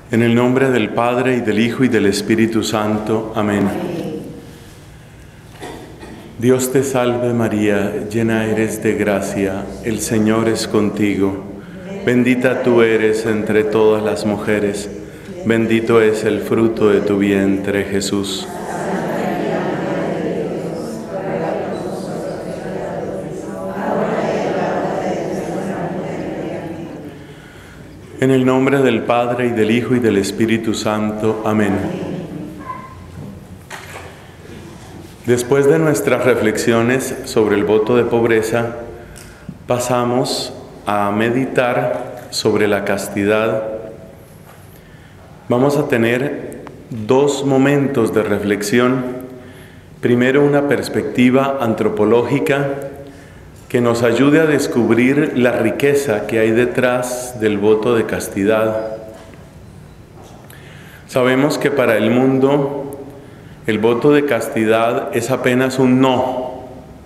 En el nombre del Padre, y del Hijo, y del Espíritu Santo. Amén. Dios te salve María, llena eres de gracia, el Señor es contigo. Bendita tú eres entre todas las mujeres, bendito es el fruto de tu vientre, Jesús. En el nombre del Padre, y del Hijo, y del Espíritu Santo. Amén. Después de nuestras reflexiones sobre el voto de pobreza, pasamos a meditar sobre la castidad. Vamos a tener dos momentos de reflexión. Primero, una perspectiva antropológica que nos ayude a descubrir la riqueza que hay detrás del voto de castidad. Sabemos que para el mundo el voto de castidad es apenas un no.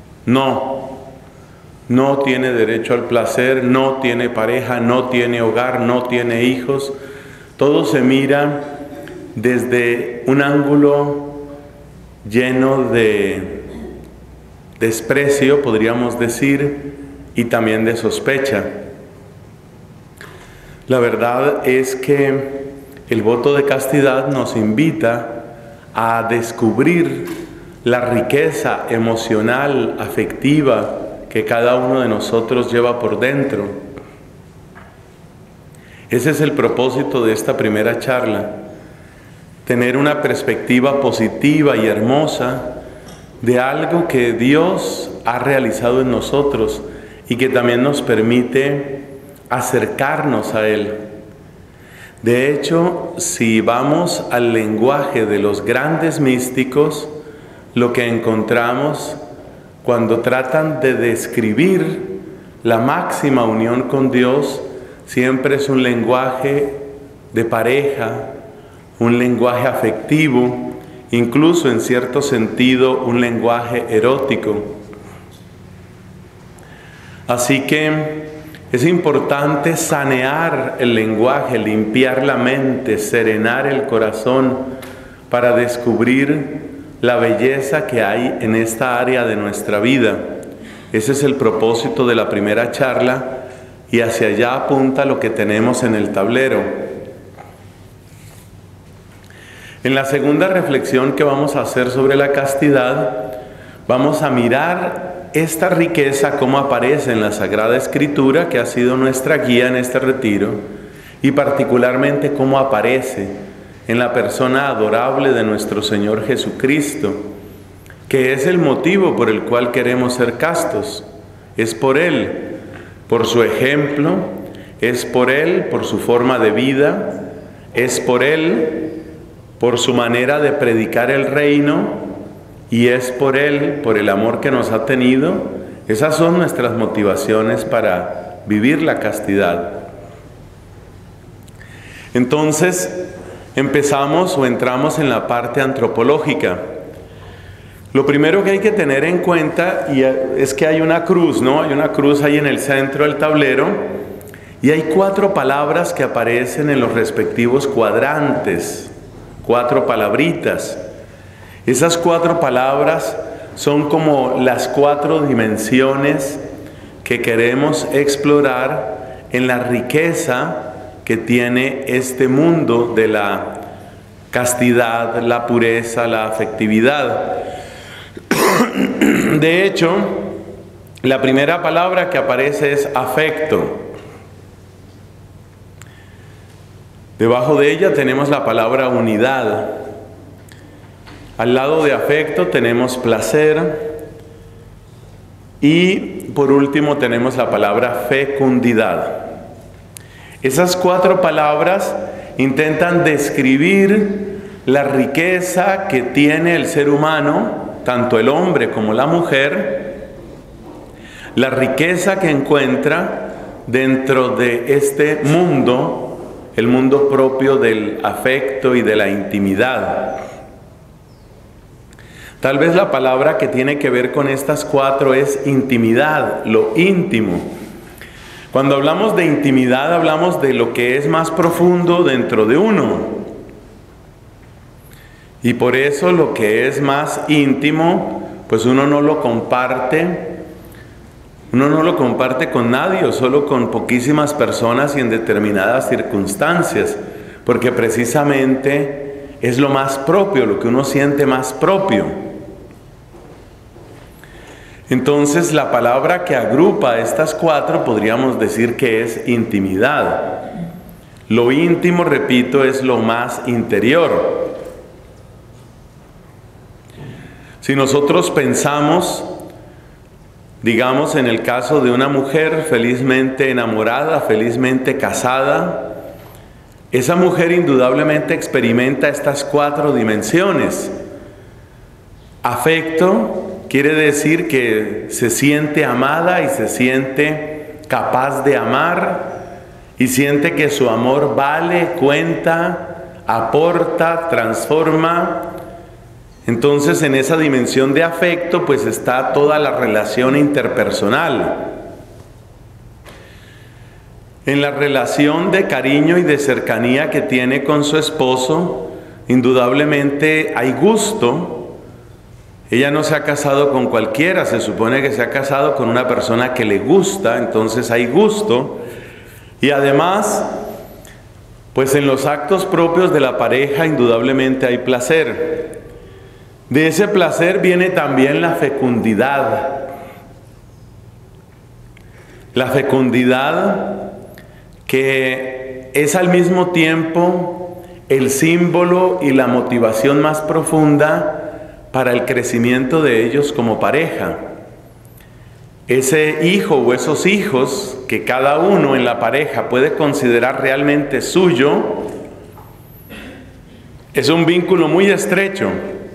No tiene derecho al placer, no tiene pareja, no tiene hogar, no tiene hijos. Todo se mira desde un ángulo lleno de desprecio, podríamos decir, y también de sospecha. La verdad es que el voto de castidad nos invita a descubrir la riqueza emocional, afectiva, que cada uno de nosotros lleva por dentro. Ese es el propósito de esta primera charla, tener una perspectiva positiva y hermosa de algo que Dios ha realizado en nosotros y que también nos permite acercarnos a Él. De hecho, si vamos al lenguaje de los grandes místicos, lo que encontramos cuando tratan de describir la máxima unión con Dios, siempre es un lenguaje de pareja, un lenguaje afectivo, incluso en cierto sentido un lenguaje erótico. Así que es importante sanear el lenguaje, limpiar la mente, serenar el corazón para descubrir la belleza que hay en esta área de nuestra vida. Ese es el propósito de la primera charla y hacia allá apunta lo que tenemos en el tablero. En la segunda reflexión que vamos a hacer sobre la castidad, vamos a mirar esta riqueza, cómo aparece en la Sagrada Escritura, que ha sido nuestra guía en este retiro, y particularmente cómo aparece en la persona adorable de nuestro Señor Jesucristo, que es el motivo por el cual queremos ser castos. Es por Él, por su ejemplo, es por Él, por su forma de vida, es por Él, por su manera de predicar el reino, y es por Él, por el amor que nos ha tenido. Esas son nuestras motivaciones para vivir la castidad. Entonces, empezamos o entramos en la parte antropológica. Lo primero que hay que tener en cuenta es que hay una cruz, ¿no? Hay una cruz ahí en el centro del tablero, y hay 4 palabras que aparecen en los respectivos cuadrantes. 4 palabritas. Esas 4 palabras son como las 4 dimensiones que queremos explorar en la riqueza que tiene este mundo de la castidad, la pureza, la afectividad. De hecho, la primera palabra que aparece es afecto. Debajo de ella tenemos la palabra unidad. Al lado de afecto tenemos placer. Y por último tenemos la palabra fecundidad. Esas 4 palabras intentan describir la riqueza que tiene el ser humano, tanto el hombre como la mujer, la riqueza que encuentra dentro de este mundo, el mundo propio del afecto y de la intimidad. Tal vez la palabra que tiene que ver con estas 4 es intimidad, lo íntimo. Cuando hablamos de intimidad, hablamos de lo que es más profundo dentro de uno. Y por eso lo que es más íntimo, pues uno no lo comparte con nadie, o solo con poquísimas personas y en determinadas circunstancias, porque precisamente es lo más propio, lo que uno siente más propio. Entonces, la palabra que agrupa estas cuatro podríamos decir que es intimidad. Lo íntimo, repito, es lo más interior. Si nosotros pensamos, digamos, en el caso de una mujer felizmente enamorada, felizmente casada, esa mujer indudablemente experimenta estas cuatro dimensiones. Afecto quiere decir que se siente amada y se siente capaz de amar y siente que su amor vale, cuenta, aporta, transforma. Entonces, en esa dimensión de afecto, pues está toda la relación interpersonal. En la relación de cariño y de cercanía que tiene con su esposo, indudablemente hay gusto. Ella no se ha casado con cualquiera, se supone que se ha casado con una persona que le gusta, entonces hay gusto. Y además, pues en los actos propios de la pareja, indudablemente hay placer. De ese placer viene también la fecundidad. La fecundidad que es al mismo tiempo el símbolo y la motivación más profunda para el crecimiento de ellos como pareja. Ese hijo o esos hijos que cada uno en la pareja puede considerar realmente suyo, es un vínculo muy estrecho.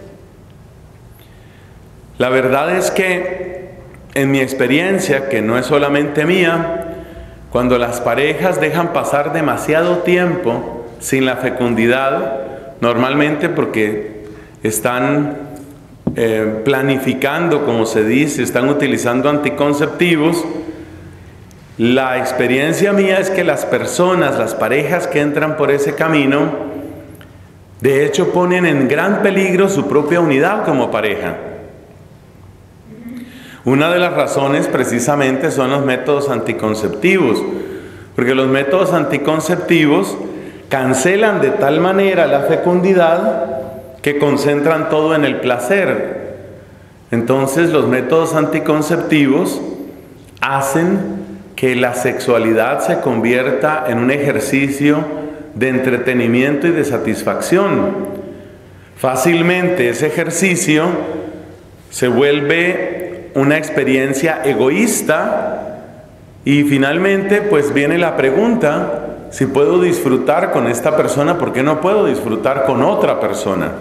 La verdad es que en mi experiencia, que no es solamente mía, cuando las parejas dejan pasar demasiado tiempo sin la fecundidad, normalmente porque están planificando, como se dice, están utilizando anticonceptivos, la experiencia mía es que las personas, las parejas que entran por ese camino, de hecho ponen en gran peligro su propia unidad como pareja. Una de las razones precisamente son los métodos anticonceptivos, porque los métodos anticonceptivos cancelan de tal manera la fecundidad que concentran todo en el placer. Entonces los métodos anticonceptivos hacen que la sexualidad se convierta en un ejercicio de entretenimiento y de satisfacción. Fácilmente ese ejercicio se vuelve una experiencia egoísta y finalmente pues viene la pregunta: si puedo disfrutar con esta persona, ¿por qué no puedo disfrutar con otra persona?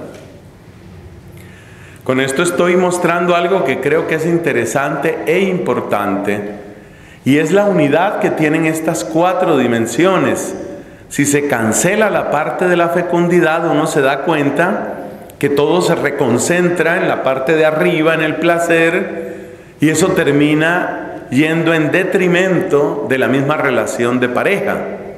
Con esto estoy mostrando algo que creo que es interesante e importante, y es la unidad que tienen estas cuatro dimensiones. Si se cancela la parte de la fecundidad, uno se da cuenta que todo se reconcentra en la parte de arriba, en el placer, y eso termina yendo en detrimento de la misma relación de pareja.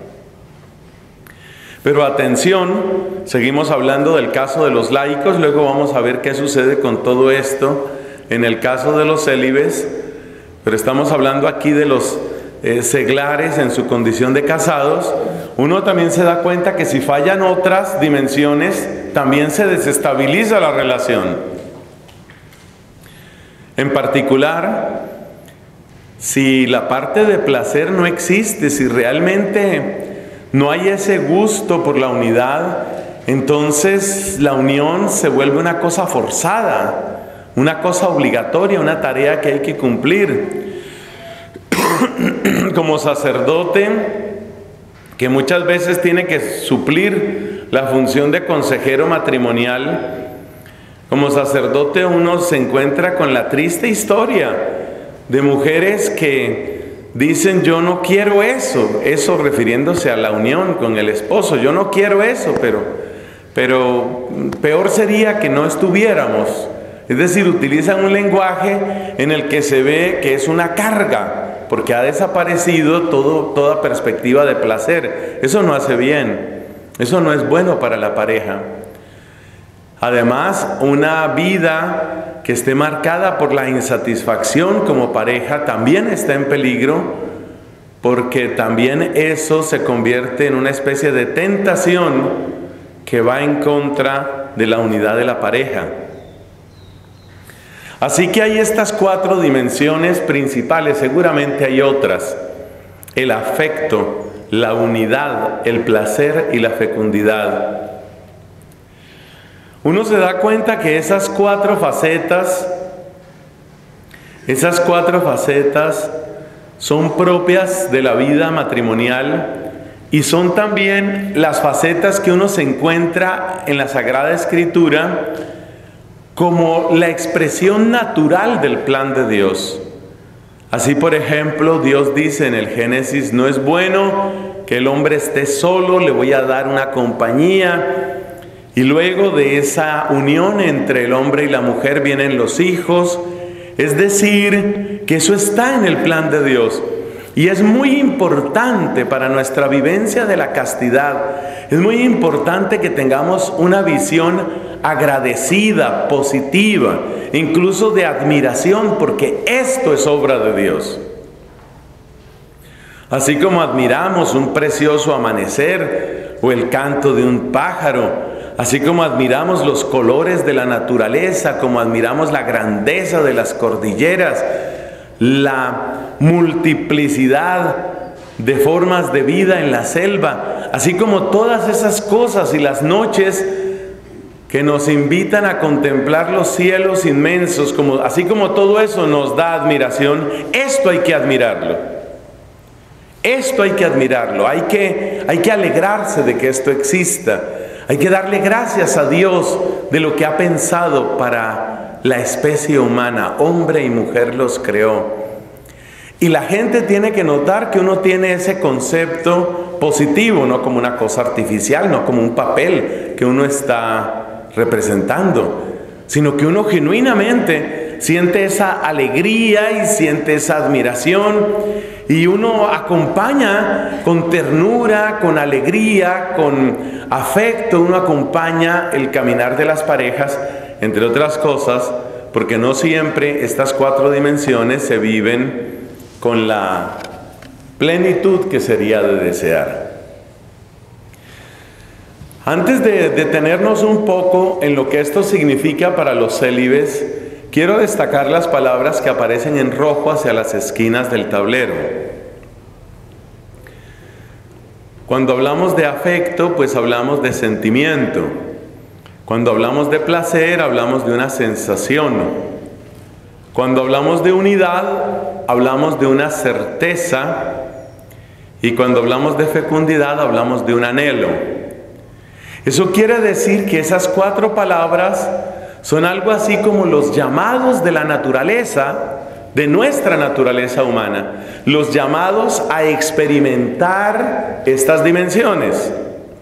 Pero atención, seguimos hablando del caso de los laicos, luego vamos a ver qué sucede con todo esto en el caso de los célibes, pero estamos hablando aquí de los seglares en su condición de casados. Uno también se da cuenta que si fallan otras dimensiones, también se desestabiliza la relación. En particular, si la parte de placer no existe, si realmente no hay ese gusto por la unidad, entonces la unión se vuelve una cosa forzada, una cosa obligatoria, una tarea que hay que cumplir. Como sacerdote, que muchas veces tiene que suplir la función de consejero matrimonial, como sacerdote uno se encuentra con la triste historia de mujeres que dicen: yo no quiero eso refiriéndose a la unión con el esposo, yo no quiero eso, pero peor sería que no estuviéramos. Es decir, utilizan un lenguaje en el que se ve que es una carga, porque ha desaparecido toda perspectiva de placer. Eso no hace bien, eso no es bueno para la pareja. Además, una vida que esté marcada por la insatisfacción como pareja también está en peligro, porque también eso se convierte en una especie de tentación que va en contra de la unidad de la pareja. Así que hay estas 4 dimensiones principales, seguramente hay otras: el afecto, la unidad, el placer y la fecundidad. Uno se da cuenta que esas 4 facetas son propias de la vida matrimonial y son también las facetas que uno se encuentra en la Sagrada Escritura como la expresión natural del plan de Dios. Así, por ejemplo, Dios dice en el Génesis: no es bueno que el hombre esté solo, le voy a dar una compañía. Y luego de esa unión entre el hombre y la mujer vienen los hijos. Es decir, que eso está en el plan de Dios. Y es muy importante para nuestra vivencia de la castidad. Es muy importante que tengamos una visión agradecida, positiva, incluso de admiración, porque esto es obra de Dios. Así como admiramos un precioso amanecer o el canto de un pájaro, así como admiramos los colores de la naturaleza, como admiramos la grandeza de las cordilleras, la multiplicidad de formas de vida en la selva, así como todas esas cosas y las noches que nos invitan a contemplar los cielos inmensos, así como todo eso nos da admiración, esto hay que admirarlo. Esto hay que admirarlo, hay que alegrarse de que esto exista. Hay que darle gracias a Dios de lo que ha pensado para la especie humana. Hombre y mujer los creó. Y la gente tiene que notar que uno tiene ese concepto positivo, no como una cosa artificial, no como un papel que uno está representando, sino que uno genuinamente siente esa alegría y siente esa admiración. Y uno acompaña con ternura, con alegría, con afecto, uno acompaña el caminar de las parejas, entre otras cosas, porque no siempre estas 4 dimensiones se viven con la plenitud que sería de desear. Antes de detenernos un poco en lo que esto significa para los célibes, quiero destacar las palabras que aparecen en rojo hacia las esquinas del tablero. Cuando hablamos de afecto, pues hablamos de sentimiento. Cuando hablamos de placer, hablamos de una sensación. Cuando hablamos de unidad, hablamos de una certeza. Y cuando hablamos de fecundidad, hablamos de un anhelo. Eso quiere decir que esas 4 palabras son algo así como los llamados de la naturaleza, de nuestra naturaleza humana, los llamados a experimentar estas dimensiones.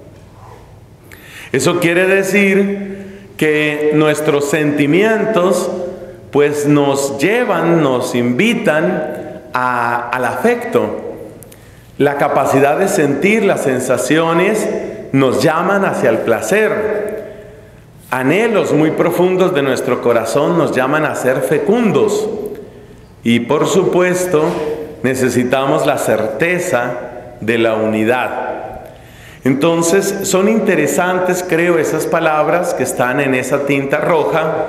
Eso quiere decir que nuestros sentimientos pues nos llevan, nos invitan al afecto. La capacidad de sentir las sensaciones nos llaman hacia el placer. Anhelos muy profundos de nuestro corazón nos llaman a ser fecundos. Y por supuesto, necesitamos la certeza de la unidad. Entonces, son interesantes, creo, esas palabras que están en esa tinta roja,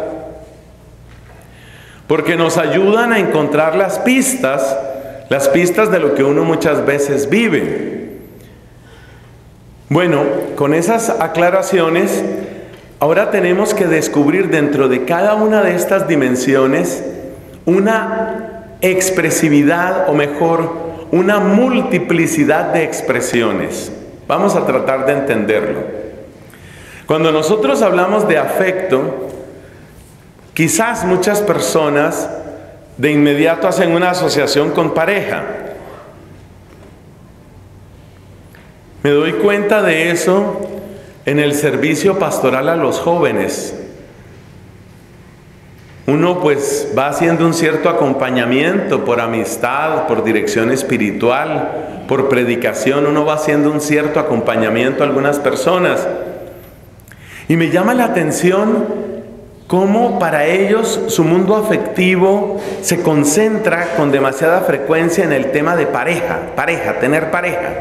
porque nos ayudan a encontrar las pistas de lo que uno muchas veces vive. Bueno, con esas aclaraciones, ahora tenemos que descubrir dentro de cada una de estas dimensiones una expresividad, o mejor, una multiplicidad de expresiones. Vamos a tratar de entenderlo. Cuando nosotros hablamos de afecto, quizás muchas personas de inmediato hacen una asociación con pareja. Me doy cuenta de eso en el servicio pastoral a los jóvenes. uno pues va haciendo un cierto acompañamiento por amistad, por dirección espiritual, por predicación, uno va haciendo un cierto acompañamiento a algunas personas. Y me llama la atención cómo para ellos su mundo afectivo se concentra con demasiada frecuencia en el tema de tener pareja.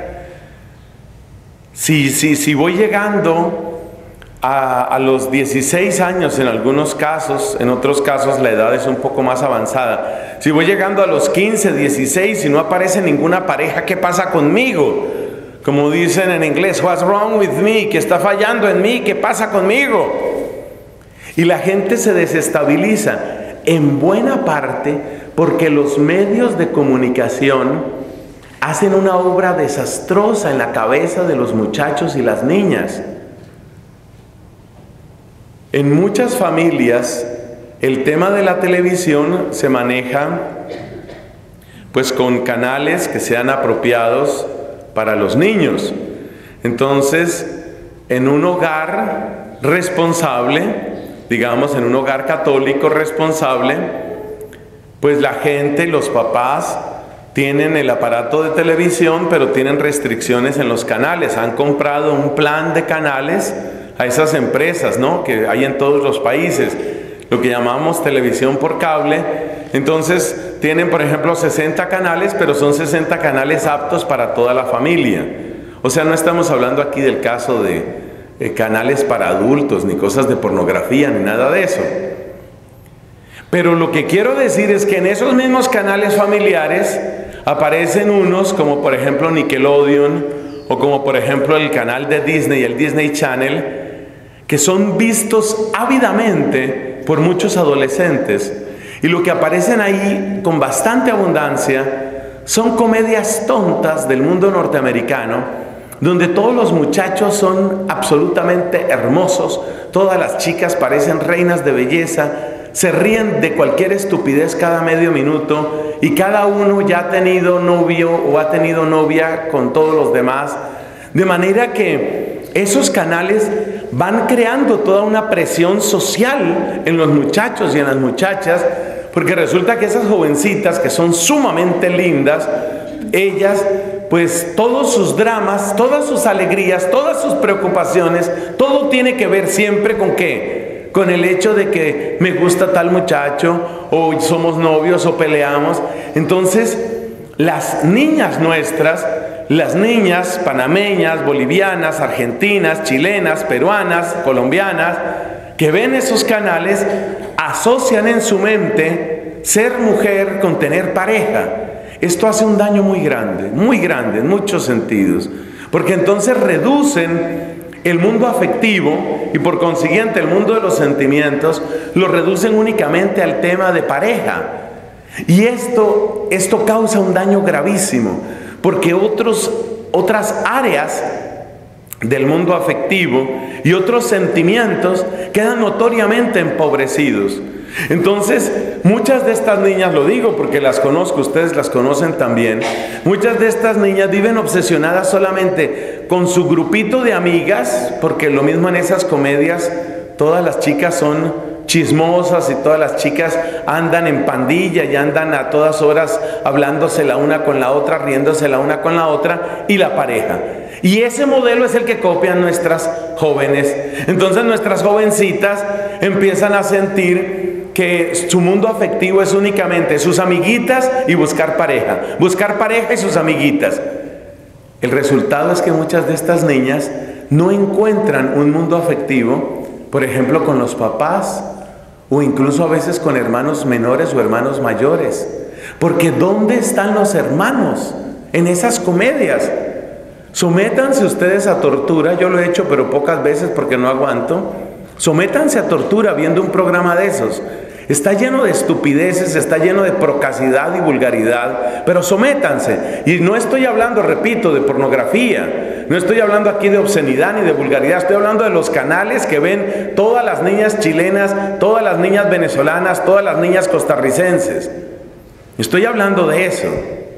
Si voy llegando a los 16 años en algunos casos, en otros casos la edad es un poco más avanzada. Si voy llegando a los 15, 16 y no aparece ninguna pareja, ¿qué pasa conmigo? Como dicen en inglés, what's wrong with me? ¿Qué está fallando en mí? ¿Qué pasa conmigo? Y la gente se desestabiliza, en buena parte porque los medios de comunicación hacen una obra desastrosa en la cabeza de los muchachos y las niñas. En muchas familias el tema de la televisión se maneja pues con canales que sean apropiados para los niños. Entonces, en un hogar responsable, digamos en un hogar católico responsable, pues la gente, los papás tienen el aparato de televisión, pero tienen restricciones en los canales. Han comprado un plan de canales a esas empresas, ¿no?, que hay en todos los países, lo que llamamos televisión por cable. Entonces tienen, por ejemplo, 60 canales, pero son 60 canales aptos para toda la familia. O sea, no estamos hablando aquí del caso de canales para adultos, ni cosas de pornografía, ni nada de eso. Pero lo que quiero decir es que en esos mismos canales familiares aparecen unos como por ejemplo Nickelodeon, o como por ejemplo el canal de Disney, el Disney Channel, que son vistos ávidamente por muchos adolescentes. Y lo que aparecen ahí con bastante abundancia son comedias tontas del mundo norteamericano, donde todos los muchachos son absolutamente hermosos, todas las chicas parecen reinas de belleza, se ríen de cualquier estupidez cada medio minuto, y cada uno ya ha tenido novio o ha tenido novia con todos los demás, de manera que esos canales van creando toda una presión social en los muchachos y en las muchachas, porque resulta que esas jovencitas que son sumamente lindas, ellas pues todos sus dramas, todas sus alegrías, todas sus preocupaciones, todo tiene que ver siempre con ¿qué? Con el hecho de que me gusta tal muchacho, o somos novios, o peleamos. Entonces las niñas nuestras, las niñas panameñas, bolivianas, argentinas, chilenas, peruanas, colombianas, que ven esos canales, asocian en su mente ser mujer con tener pareja. Esto hace un daño muy grande en muchos sentidos, porque entonces reducen el mundo afectivo y por consiguiente el mundo de los sentimientos, lo reducen únicamente al tema de pareja. Y esto causa un daño gravísimo, porque otras áreas del mundo afectivo y otros sentimientos quedan notoriamente empobrecidos. Entonces, muchas de estas niñas, lo digo porque las conozco, ustedes las conocen también, muchas de estas niñas viven obsesionadas solamente con su grupito de amigas, porque lo mismo en esas comedias, todas las chicas son chismosas y todas las chicas andan en pandilla y andan a todas horas hablándose la una con la otra, riéndose la una con la otra, y la pareja. Y ese modelo es el que copian nuestras jóvenes. Entonces nuestras jovencitas empiezan a sentir que su mundo afectivo es únicamente sus amiguitas y buscar pareja y sus amiguitas. El resultado es que muchas de estas niñas no encuentran un mundo afectivo, por ejemplo, con los papás, o incluso a veces con hermanos menores o hermanos mayores. Porque ¿dónde están los hermanos en esas comedias? Sométanse ustedes a tortura, yo lo he hecho pero pocas veces porque no aguanto. Sométanse a tortura viendo un programa de esos. Está lleno de estupideces, está lleno de procacidad y vulgaridad, pero sométanse. Y no estoy hablando, repito, de pornografía, no estoy hablando aquí de obscenidad ni de vulgaridad, estoy hablando de los canales que ven todas las niñas chilenas, todas las niñas venezolanas, todas las niñas costarricenses. Estoy hablando de eso.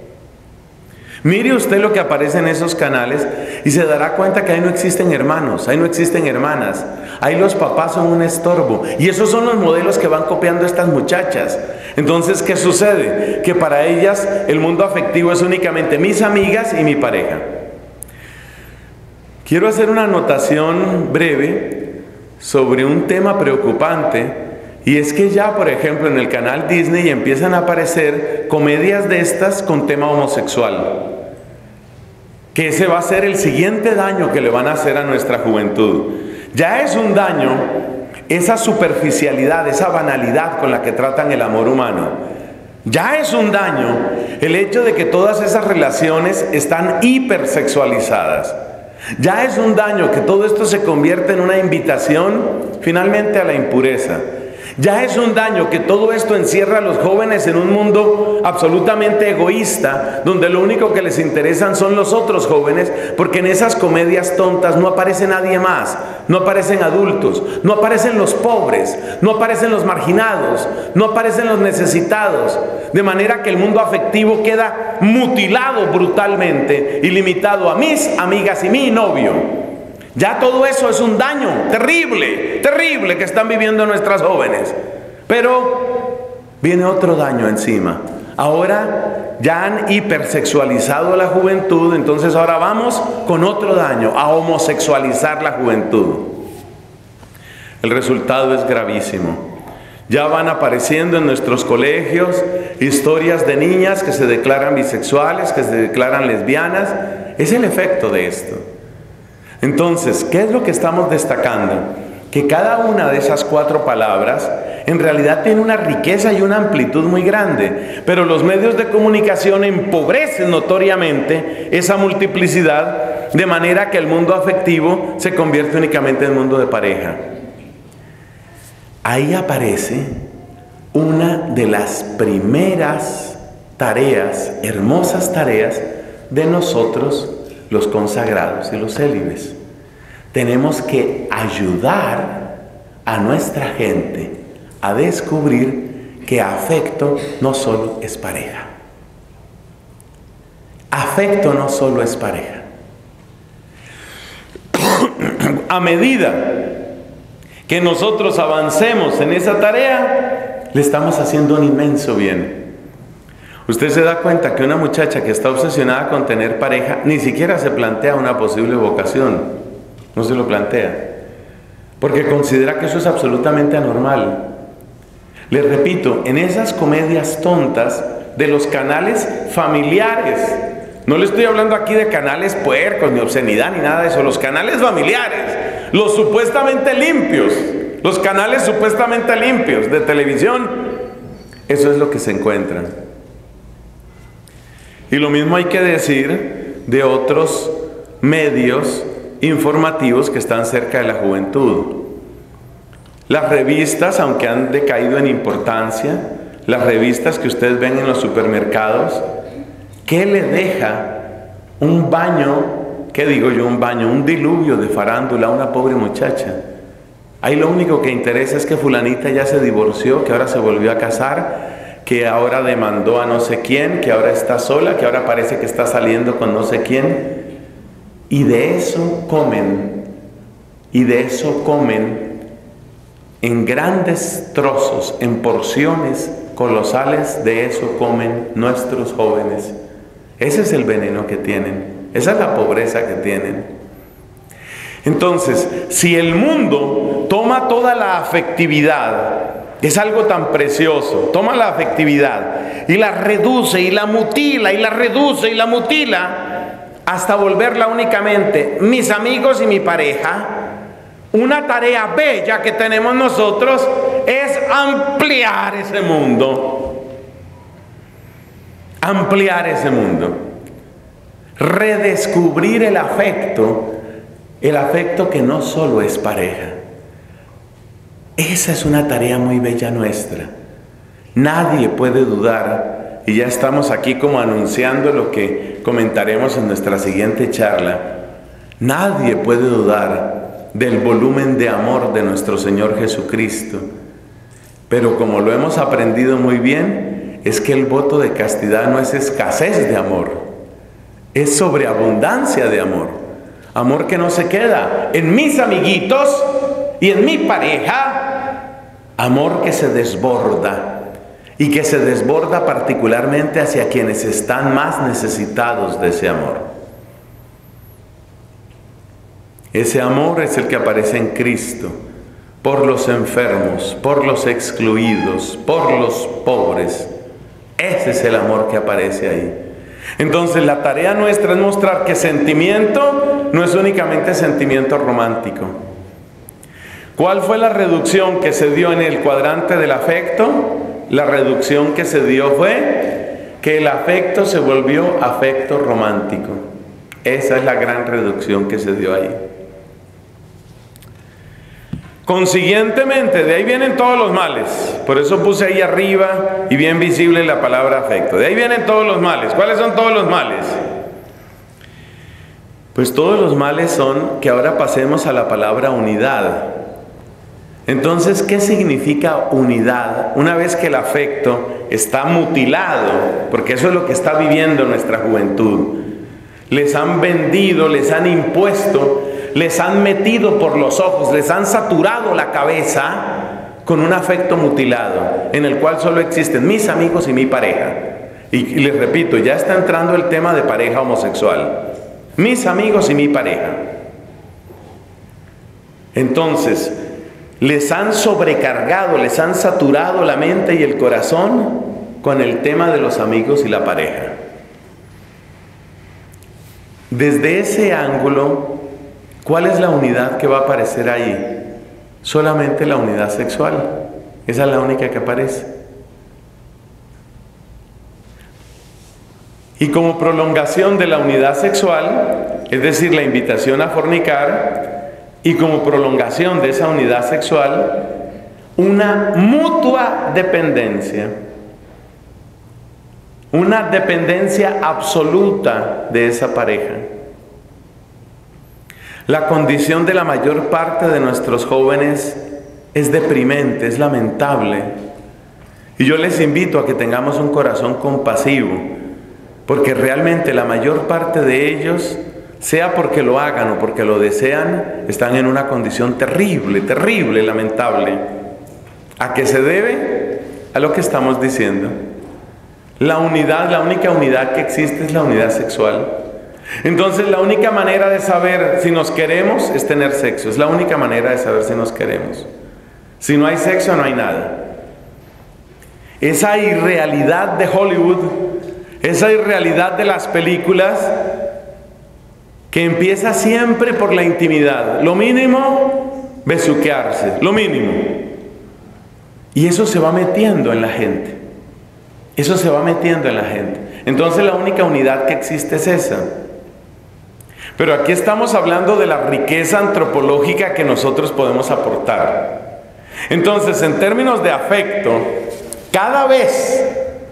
Mire usted lo que aparece en esos canales y se dará cuenta que ahí no existen hermanos, ahí no existen hermanas, Ahí los papás son un estorbo. Y esos son los modelos que van copiando estas muchachas. Entonces, ¿qué sucede? Que para ellas el mundo afectivo es únicamente mis amigas y mi pareja. Quiero hacer una anotación breve sobre un tema preocupante. Y es que ya, por ejemplo, en el canal Disney empiezan a aparecer comedias de estas con tema homosexual. Que ese va a ser el siguiente daño que le van a hacer a nuestra juventud. Ya es un daño esa superficialidad, esa banalidad con la que tratan el amor humano. Ya es un daño el hecho de que todas esas relaciones están hipersexualizadas. Ya es un daño que todo esto se convierte en una invitación finalmente a la impureza. Ya es un daño que todo esto encierra a los jóvenes en un mundo absolutamente egoísta, donde lo único que les interesan son los otros jóvenes, porque en esas comedias tontas no aparece nadie más, no aparecen adultos, no aparecen los pobres, no aparecen los marginados, no aparecen los necesitados, de manera que el mundo afectivo queda mutilado brutalmente y limitado a mis amigas y mi novio. Ya todo eso es un daño terrible, terrible que están viviendo nuestras jóvenes. Pero viene otro daño encima. Ahora ya han hipersexualizado a la juventud, entonces ahora vamos con otro daño, a homosexualizar la juventud. El resultado es gravísimo. Ya van apareciendo en nuestros colegios historias de niñas que se declaran bisexuales, que se declaran lesbianas. Es el efecto de esto. Entonces, ¿qué es lo que estamos destacando? Que cada una de esas 4 palabras en realidad tiene una riqueza y una amplitud muy grande, pero los medios de comunicación empobrecen notoriamente esa multiplicidad, de manera que el mundo afectivo se convierte únicamente en mundo de pareja. Ahí aparece una de las primeras tareas, hermosas tareas de nosotros, los consagrados y los célibes. Tenemos que ayudar a nuestra gente a descubrir que afecto no solo es pareja. Afecto no solo es pareja. A medida que nosotros avancemos en esa tarea, le estamos haciendo un inmenso bien. Usted se da cuenta que una muchacha que está obsesionada con tener pareja ni siquiera se plantea una posible vocación. No se lo plantea. Porque considera que eso es absolutamente anormal. Les repito, en esas comedias tontas de los canales familiares, no le estoy hablando aquí de canales puercos, ni obscenidad, ni nada de eso, los canales familiares, los supuestamente limpios, los canales supuestamente limpios de televisión, eso es lo que se encuentran. Y lo mismo hay que decir de otros medios informativos que están cerca de la juventud. Las revistas, aunque han decaído en importancia, las revistas que ustedes ven en los supermercados, ¿qué le deja un baño, qué digo yo, un baño, un diluvio de farándula a una pobre muchacha? Ahí lo único que interesa es que fulanita ya se divorció, que ahora se volvió a casar, que ahora demandó a no sé quién, que ahora está sola, que ahora parece que está saliendo con no sé quién. Y de eso comen, en grandes trozos, en porciones colosales, de eso comen nuestros jóvenes. Ese es el veneno que tienen, esa es la pobreza que tienen. Entonces, si el mundo toma toda la afectividad, es algo tan precioso, toma la afectividad y la reduce y la mutila y la reduce y la mutila hasta volverla únicamente mis amigos y mi pareja, una tarea bella que tenemos nosotros es ampliar ese mundo. Ampliar ese mundo. Redescubrir el afecto que no solo es pareja. Esa es una tarea muy bella nuestra. Nadie puede dudar, y ya estamos aquí como anunciando lo que comentaremos en nuestra siguiente charla. Nadie puede dudar del volumen de amor de nuestro Señor Jesucristo. Pero como lo hemos aprendido muy bien, es que el voto de castidad no es escasez de amor, es sobreabundancia de amor. Amor que no se queda en mis amiguitos, y en mi pareja, amor que se desborda y que se desborda particularmente hacia quienes están más necesitados de ese amor. Ese amor es el que aparece en Cristo, por los enfermos, por los excluidos, por los pobres. Ese es el amor que aparece ahí. Entonces la tarea nuestra es mostrar que sentimiento no es únicamente sentimiento romántico. ¿Cuál fue la reducción que se dio en el cuadrante del afecto? La reducción que se dio fue que el afecto se volvió afecto romántico. Esa es la gran reducción que se dio ahí. Consiguientemente, de ahí vienen todos los males. Por eso puse ahí arriba y bien visible la palabra afecto. De ahí vienen todos los males. ¿Cuáles son todos los males? Pues todos los males son que ahora pasemos a la palabra unidad. Entonces, ¿qué significa unidad? Una vez que el afecto está mutilado, porque eso es lo que está viviendo nuestra juventud. Les han vendido, les han impuesto, les han metido por los ojos, les han saturado la cabeza con un afecto mutilado, en el cual solo existen mis amigos y mi pareja. Y les repito, ya está entrando el tema de pareja homosexual. Mis amigos y mi pareja. Entonces, les han sobrecargado, les han saturado la mente y el corazón con el tema de los amigos y la pareja. Desde ese ángulo, ¿cuál es la unidad que va a aparecer ahí? Solamente la unidad sexual. Esa es la única que aparece. Y como prolongación de la unidad sexual, es decir, la invitación a fornicar, y como prolongación de esa unidad sexual, una mutua dependencia. Una dependencia absoluta de esa pareja. La condición de la mayor parte de nuestros jóvenes es deprimente, es lamentable. Y yo les invito a que tengamos un corazón compasivo, porque realmente la mayor parte de ellos, sea porque lo hagan o porque lo desean, están en una condición terrible, terrible, lamentable. ¿A qué se debe? A lo que estamos diciendo. La unidad, la única unidad que existe es la unidad sexual. Entonces la única manera de saber si nos queremos es tener sexo. Es la única manera de saber si nos queremos. Si no hay sexo, no hay nada. Esa irrealidad de Hollywood, esa irrealidad de las películas, que empieza siempre por la intimidad. Lo mínimo, besuquearse, lo mínimo. Y eso se va metiendo en la gente. Eso se va metiendo en la gente. Entonces la única unidad que existe es esa. Pero aquí estamos hablando de la riqueza antropológica que nosotros podemos aportar. Entonces, en términos de afecto, cada vez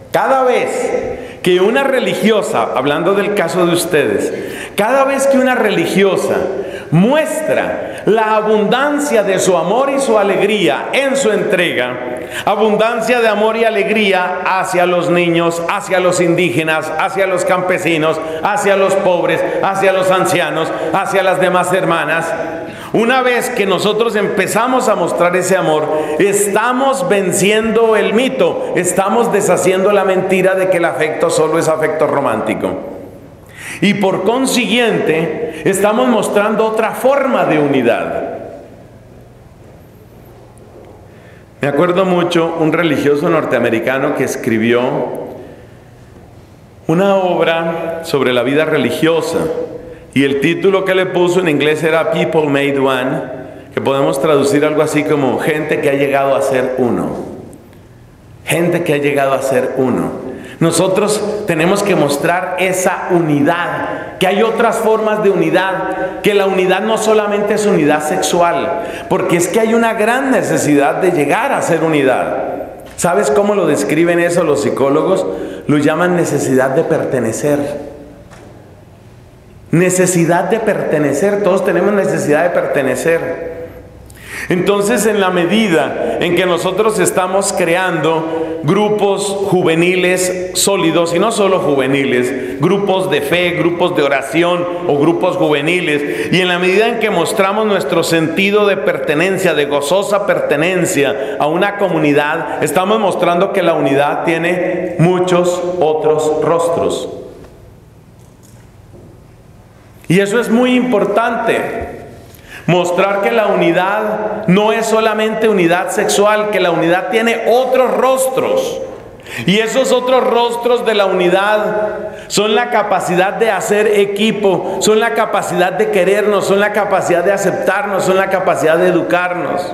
que una religiosa, hablando del caso de ustedes, cada vez que una religiosa muestra la abundancia de su amor y su alegría en su entrega, abundancia de amor y alegría hacia los niños, hacia los indígenas, hacia los campesinos, hacia los pobres, hacia los ancianos, hacia las demás hermanas. Una vez que nosotros empezamos a mostrar ese amor, estamos venciendo el mito, estamos deshaciendo la mentira de que el afecto solo es afecto romántico. Y por consiguiente, estamos mostrando otra forma de unidad. Me acuerdo mucho un religioso norteamericano que escribió una obra sobre la vida religiosa. Y el título que le puso en inglés era People Made One, que podemos traducir algo así como gente que ha llegado a ser uno. Gente que ha llegado a ser uno. Nosotros tenemos que mostrar esa unidad, que hay otras formas de unidad, que la unidad no solamente es unidad sexual, porque es que hay una gran necesidad de llegar a ser unidad. ¿Sabes cómo lo describen eso los psicólogos? Lo llaman necesidad de pertenecer. Necesidad de pertenecer, todos tenemos necesidad de pertenecer. Entonces, en la medida en que nosotros estamos creando grupos juveniles sólidos, y no solo juveniles, grupos de fe, grupos de oración o grupos juveniles, y en la medida en que mostramos nuestro sentido de pertenencia, de gozosa pertenencia a una comunidad, estamos mostrando que la unidad tiene muchos otros rostros. Y eso es muy importante. Mostrar que la unidad no es solamente unidad sexual, que la unidad tiene otros rostros. Y esos otros rostros de la unidad son la capacidad de hacer equipo, son la capacidad de querernos, son la capacidad de aceptarnos, son la capacidad de educarnos.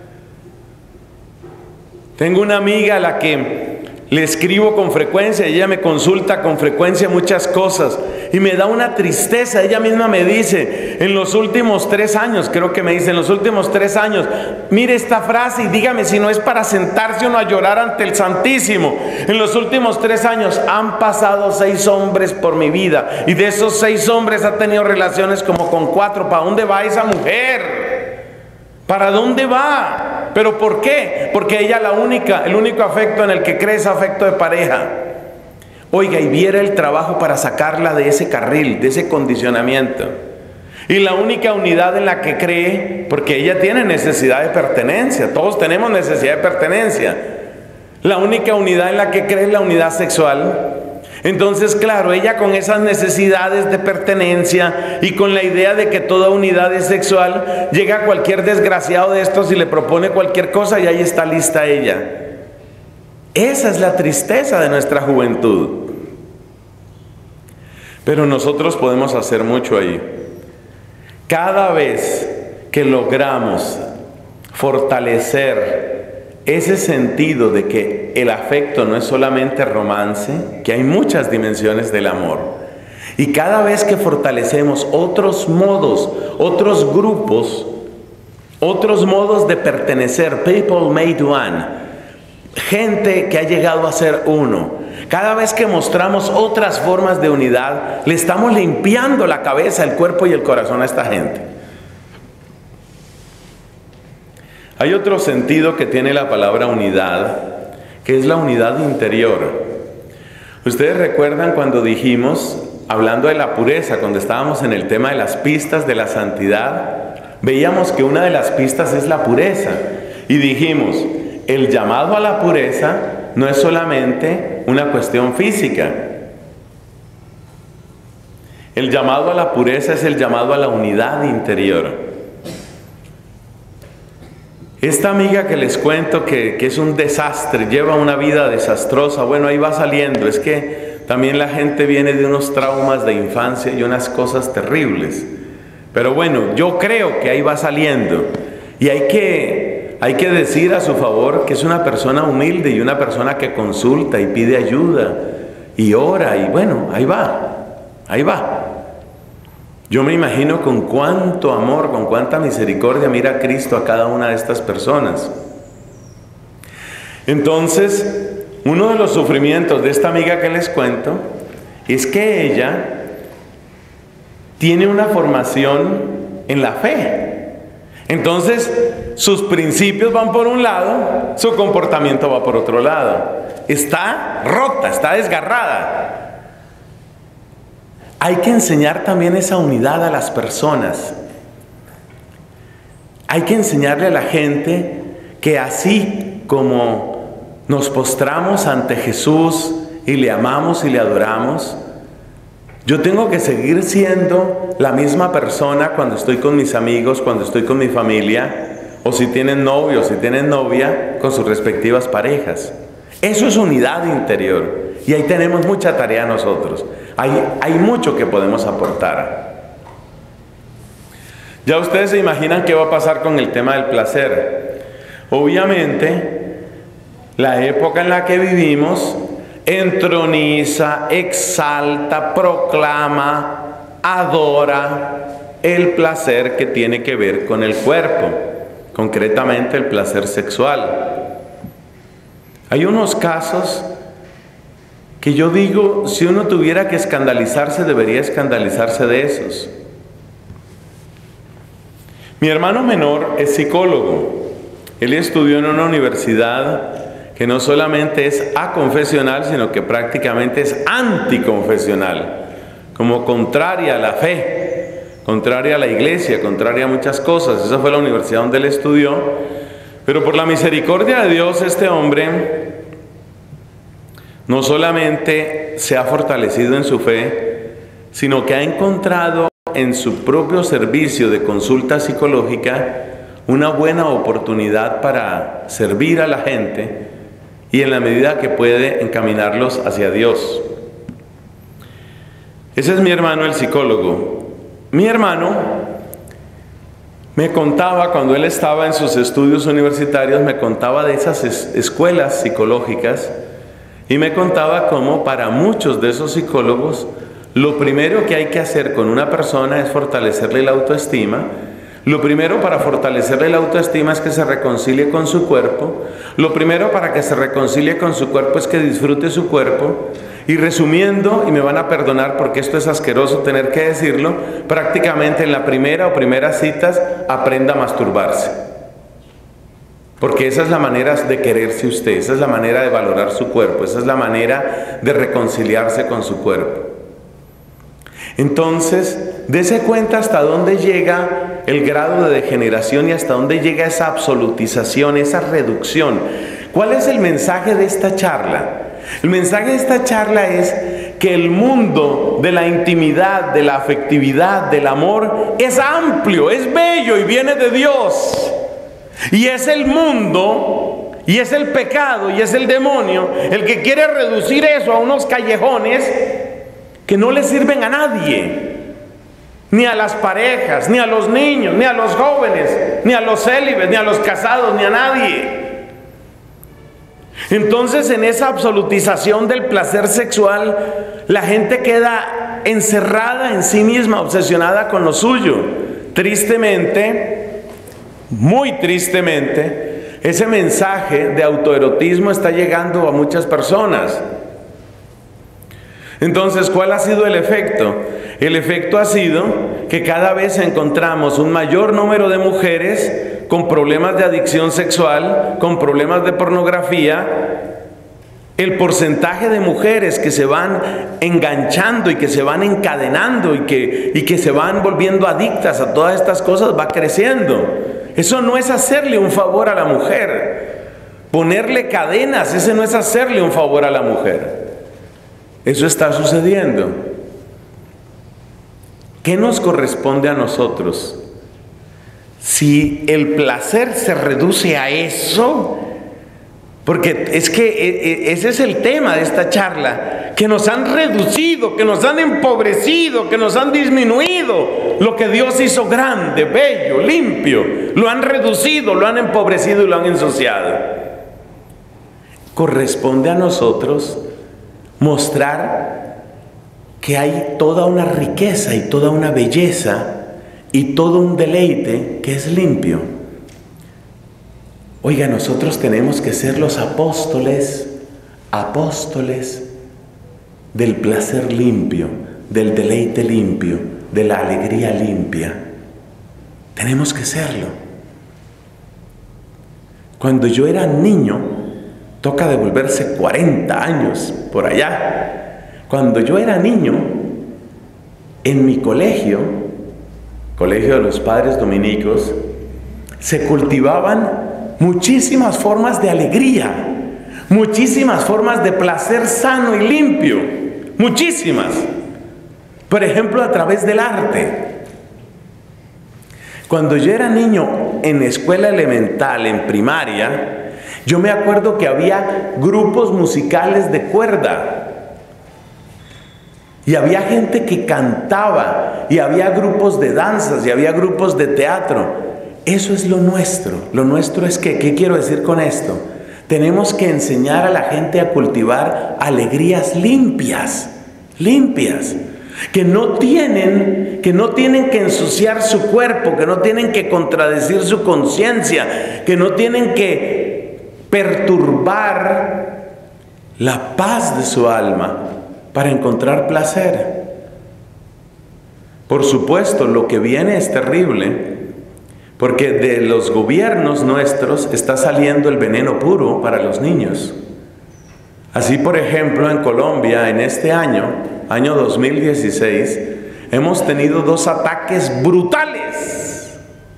Tengo una amiga a la que le escribo con frecuencia, ella me consulta con frecuencia muchas cosas y me da una tristeza. Ella misma me dice, en los últimos 3 años, creo que me dice, en los últimos 3 años, mire esta frase y dígame si no es para sentarse uno a llorar ante el Santísimo. En los últimos 3 años han pasado 6 hombres por mi vida y de esos 6 hombres ha tenido relaciones como con 4. ¿Para dónde va esa mujer? ¿Para dónde va? ¿Pero por qué? Porque ella el único afecto en el que cree es afecto de pareja. Oiga, y viera el trabajo para sacarla de ese carril, de ese condicionamiento. Y la única unidad en la que cree, porque ella tiene necesidad de pertenencia, todos tenemos necesidad de pertenencia. La única unidad en la que cree es la unidad sexual. Entonces, claro, ella con esas necesidades de pertenencia y con la idea de que toda unidad es sexual, llega a cualquier desgraciado de estos y le propone cualquier cosa y ahí está lista ella. Esa es la tristeza de nuestra juventud. Pero nosotros podemos hacer mucho ahí. Cada vez que logramos fortalecer ese sentido de que el afecto no es solamente romance, que hay muchas dimensiones del amor, y cada vez que fortalecemos otros modos, otros grupos, otros modos de pertenecer, people made one, gente que ha llegado a ser uno, cada vez que mostramos otras formas de unidad, le estamos limpiando la cabeza, el cuerpo y el corazón a esta gente. Hay otro sentido que tiene la palabra unidad, que es la unidad interior. Ustedes recuerdan cuando dijimos, hablando de la pureza, cuando estábamos en el tema de las pistas de la santidad, veíamos que una de las pistas es la pureza. Y dijimos, el llamado a la pureza no es solamente una cuestión física. El llamado a la pureza es el llamado a la unidad interior. Esta amiga que les cuento que es un desastre, lleva una vida desastrosa, bueno, ahí va saliendo. Es que también la gente viene de unos traumas de infancia y unas cosas terribles. Pero bueno, yo creo que ahí va saliendo. Y hay que decir a su favor que es una persona humilde y una persona que consulta y pide ayuda y ora y bueno, ahí va. Yo me imagino con cuánto amor, con cuánta misericordia mira Cristo a cada una de estas personas. Entonces, uno de los sufrimientos de esta amiga que les cuento es que ella tiene una formación en la fe. Entonces, sus principios van por un lado, su comportamiento va por otro lado. Está rota, está desgarrada. Hay que enseñar también esa unidad a las personas. Hay que enseñarle a la gente que así como nos postramos ante Jesús y le amamos y le adoramos, yo tengo que seguir siendo la misma persona cuando estoy con mis amigos, cuando estoy con mi familia, o si tienen novio, si tienen novia, con sus respectivas parejas. Eso es unidad interior. Y ahí tenemos mucha tarea nosotros. Hay mucho que podemos aportar. Ya ustedes se imaginan qué va a pasar con el tema del placer. Obviamente, la época en la que vivimos entroniza, exalta, proclama, adora el placer que tiene que ver con el cuerpo, concretamente el placer sexual. Hay unos casos que yo digo, si uno tuviera que escandalizarse, debería escandalizarse de esos. Mi hermano menor es psicólogo. Él estudió en una universidad que no solamente es aconfesional, sino que prácticamente es anticonfesional, como contraria a la fe, contraria a la iglesia, contraria a muchas cosas. Esa fue la universidad donde él estudió. Pero por la misericordia de Dios, este hombre no solamente se ha fortalecido en su fe, sino que ha encontrado en su propio servicio de consulta psicológica una buena oportunidad para servir a la gente y en la medida que puede encaminarlos hacia Dios. Ese es mi hermano el psicólogo. Mi hermano me contaba, cuando él estaba en sus estudios universitarios, me contaba de esas escuelas psicológicas y me contaba cómo para muchos de esos psicólogos lo primero que hay que hacer con una persona es fortalecerle la autoestima. Lo primero para fortalecerle la autoestima es que se reconcilie con su cuerpo. Lo primero para que se reconcilie con su cuerpo es que disfrute su cuerpo. Y resumiendo, y me van a perdonar porque esto es asqueroso tener que decirlo, prácticamente en la primera o primeras citas aprenda a masturbarse. Porque esa es la manera de quererse usted, esa es la manera de valorar su cuerpo, esa es la manera de reconciliarse con su cuerpo. Entonces, dése cuenta hasta dónde llega el grado de degeneración y hasta dónde llega esa absolutización, esa reducción. ¿Cuál es el mensaje de esta charla? El mensaje de esta charla es que el mundo de la intimidad, de la afectividad, del amor es amplio, es bello y viene de Dios. Y es el mundo, y es el pecado, y es el demonio el que quiere reducir eso a unos callejones que no le sirven a nadie, ni a las parejas, ni a los niños, ni a los jóvenes, ni a los célibes, ni a los casados, ni a nadie. Entonces, en esa absolutización del placer sexual, la gente queda encerrada en sí misma, obsesionada con lo suyo. Tristemente, muy tristemente, ese mensaje de autoerotismo está llegando a muchas personas. Entonces, ¿cuál ha sido el efecto? El efecto ha sido que cada vez encontramos un mayor número de mujeres con problemas de adicción sexual, con problemas de pornografía. El porcentaje de mujeres que se van enganchando y que se van encadenando y que se van volviendo adictas a todas estas cosas va creciendo. Eso no es hacerle un favor a la mujer. Ponerle cadenas, ese no es hacerle un favor a la mujer. Eso está sucediendo. ¿Qué nos corresponde a nosotros? Si el placer se reduce a eso, porque es que ese es el tema de esta charla, que nos han reducido, que nos han empobrecido, que nos han disminuido lo que Dios hizo grande, bello, limpio. Lo han reducido, lo han empobrecido y lo han ensuciado. Corresponde a nosotros mostrar que hay toda una riqueza y toda una belleza y todo un deleite que es limpio. Oiga, nosotros tenemos que ser los apóstoles del placer limpio, del deleite limpio, de la alegría limpia. Tenemos que serlo. Cuando yo era niño, toca devolverse 40 años por allá. Cuando yo era niño, en mi colegio de los padres dominicos, se cultivaban muchísimas formas de alegría, muchísimas formas de placer sano y limpio, muchísimas. Por ejemplo, a través del arte. Cuando yo era niño, en escuela elemental, en primaria, yo me acuerdo que había grupos musicales de cuerda. Y había gente que cantaba, y había grupos de danzas, y había grupos de teatro. Eso es lo nuestro. Lo nuestro es que, ¿qué quiero decir con esto? Tenemos que enseñar a la gente a cultivar alegrías limpias, que no tienen que ensuciar su cuerpo, que no tienen que contradecir su conciencia, que no tienen que perturbar la paz de su alma para encontrar placer. Por supuesto, lo que viene es terrible, porque de los gobiernos nuestros está saliendo el veneno puro para los niños. Así, por ejemplo, en Colombia, en este año 2016, hemos tenido 2 ataques brutales,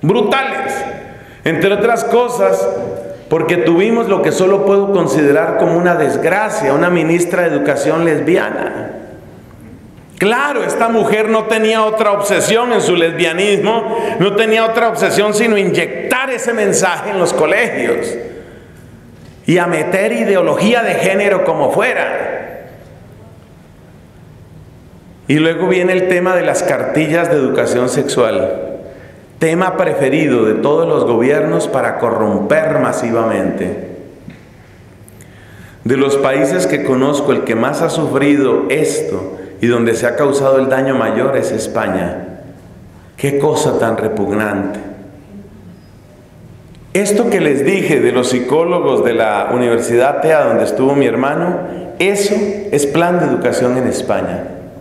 entre otras cosas, porque tuvimos lo que solo puedo considerar como una desgracia, una ministra de Educación lesbiana. Claro, esta mujer no tenía otra obsesión en su lesbianismo, no tenía otra obsesión sino inyectar ese mensaje en los colegios y a meter ideología de género como fuera. Y luego viene el tema de las cartillas de educación sexual, tema preferido de todos los gobiernos para corromper masivamente. De los países que conozco, el que más ha sufrido esto y donde se ha causado el daño mayor es España. ¡Qué cosa tan repugnante! Esto que les dije de los psicólogos de la Universidad TEA, donde estuvo mi hermano, eso es plan de educación en España.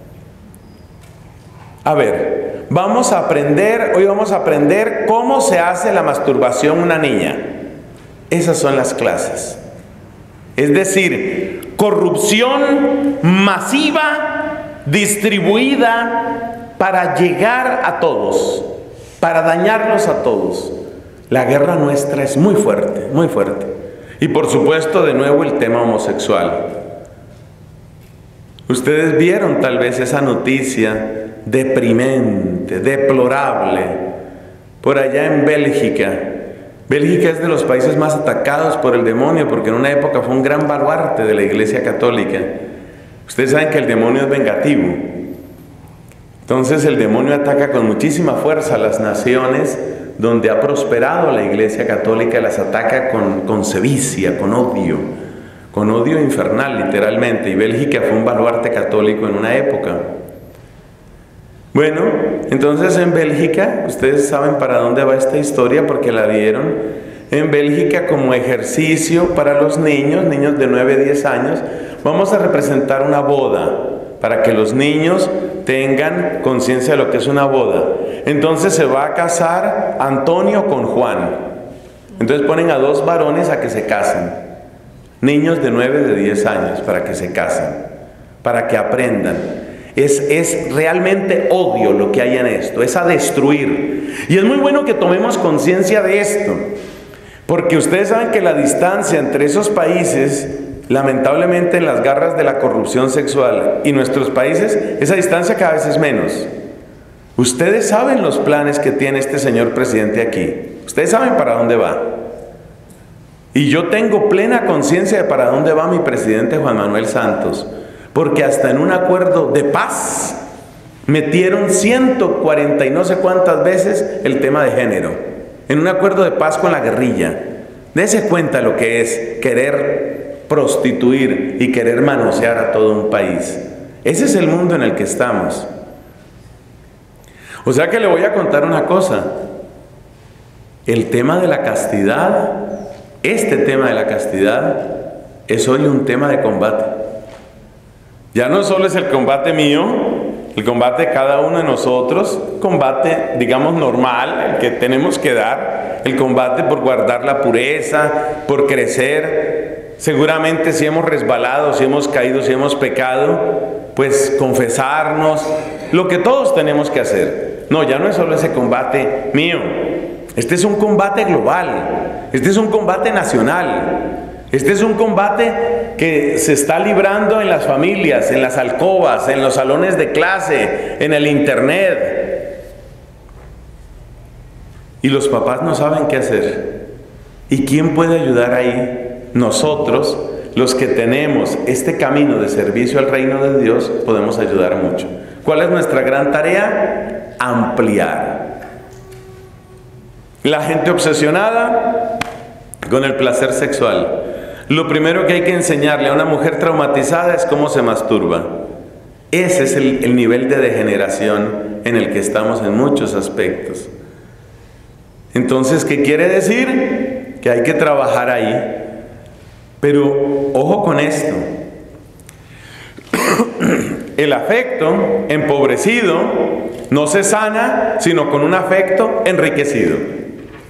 A ver, hoy vamos a aprender cómo se hace la masturbación una niña. Esas son las clases. Es decir, corrupción masiva, distribuida para llegar a todos, para dañarlos a todos. La guerra nuestra es muy fuerte, muy fuerte. Y por supuesto, de nuevo, el tema homosexual. Ustedes vieron tal vez esa noticia deprimente, deplorable, por allá en Bélgica. Bélgica es de los países más atacados por el demonio, porque en una época fue un gran baluarte de la Iglesia Católica. Ustedes saben que el demonio es vengativo. Entonces el demonio ataca con muchísima fuerza a las naciones donde ha prosperado la Iglesia Católica, las ataca con sevicia, con odio infernal literalmente. Y Bélgica fue un baluarte católico en una época. Bueno, entonces en Bélgica, ustedes saben para dónde va esta historia porque la vieron. En Bélgica, como ejercicio para los niños de 9 a 10 años, vamos a representar una boda para que los niños tengan conciencia de lo que es una boda. Entonces se va a casar Antonio con Juan. Entonces ponen a 2 varones a que se casen. Niños de 9 a 10 años para que se casen, para que aprendan. Es realmente odio lo que hay en esto, es a destruir. Y es muy bueno que tomemos conciencia de esto, porque ustedes saben que la distancia entre esos países, lamentablemente en las garras de la corrupción sexual, y nuestros países, esa distancia cada vez es menos. Ustedes saben los planes que tiene este señor presidente aquí. Ustedes saben para dónde va. Y yo tengo plena conciencia de para dónde va mi presidente Juan Manuel Santos. Porque hasta en un acuerdo de paz metieron 140 y no sé cuántas veces el tema de género. En un acuerdo de paz con la guerrilla. Dese cuenta lo que es querer prostituir y querer manosear a todo un país. Ese es el mundo en el que estamos. O sea que le voy a contar una cosa. El tema de la castidad, este tema de la castidad, es hoy un tema de combate. Ya no solo es el combate mío, el combate de cada uno de nosotros, combate, digamos, normal, el que tenemos que dar, el combate por guardar la pureza, por crecer. Seguramente si hemos resbalado, si hemos caído, si hemos pecado, pues confesarnos, lo que todos tenemos que hacer. No, ya no es solo ese combate mío, este es un combate global, este es un combate nacional. Este es un combate que se está librando en las familias, en las alcobas, en los salones de clase, en el internet. Y los papás no saben qué hacer. ¿Y quién puede ayudar ahí? Nosotros, los que tenemos este camino de servicio al reino de Dios, podemos ayudar mucho. ¿Cuál es nuestra gran tarea? Ampliar. La gente obsesionada con el placer sexual. Lo primero que hay que enseñarle a una mujer traumatizada es cómo se masturba. Ese es el nivel de degeneración en el que estamos en muchos aspectos. Entonces, ¿qué quiere decir? Que hay que trabajar ahí. Pero, ojo con esto. El afecto empobrecido no se sana, sino con un afecto enriquecido.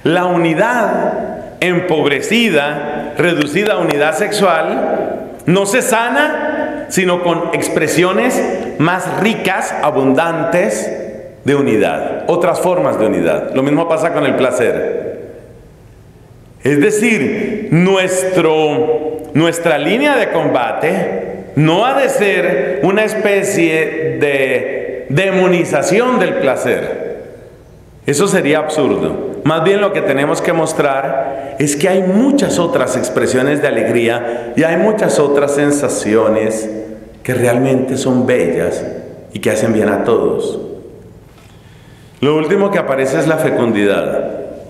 La unidad empobrecida, reducida a unidad sexual, no se sana sino con expresiones más ricas, abundantes de unidad, otras formas de unidad. Lo mismo pasa con el placer. Es decir, nuestra línea de combate no ha de ser una especie de demonización del placer. Eso sería absurdo. Más bien lo que tenemos que mostrar es que hay muchas otras expresiones de alegría y hay muchas otras sensaciones que realmente son bellas y que hacen bien a todos. Lo último que aparece es la fecundidad.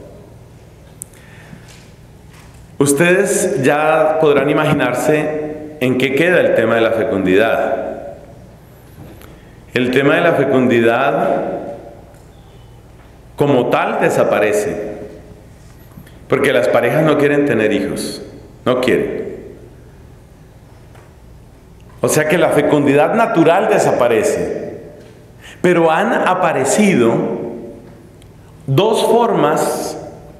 Ustedes ya podrán imaginarse en qué queda el tema de la fecundidad. El tema de la fecundidad como tal desaparece, porque las parejas no quieren tener hijos, no quieren. O sea que la fecundidad natural desaparece, pero han aparecido dos formas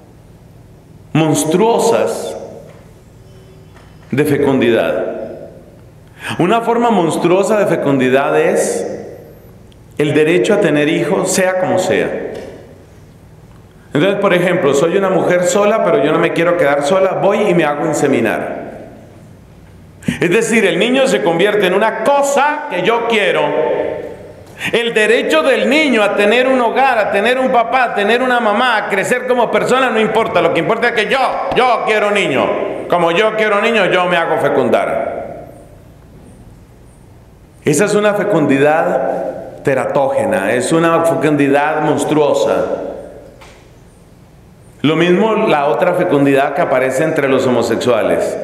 monstruosas de fecundidad. Una forma monstruosa de fecundidad es el derecho a tener hijos, sea como sea. Entonces, por ejemplo, soy una mujer sola, pero yo no me quiero quedar sola, voy y me hago inseminar. Es decir, el niño se convierte en una cosa que yo quiero. El derecho del niño a tener un hogar, a tener un papá, a tener una mamá, a crecer como persona, no importa. Lo que importa es que yo quiero niño. Como yo quiero niño, yo me hago fecundar. Esa es una fecundidad teratógena, es una fecundidad monstruosa. Lo mismo la otra fecundidad que aparece entre los homosexuales.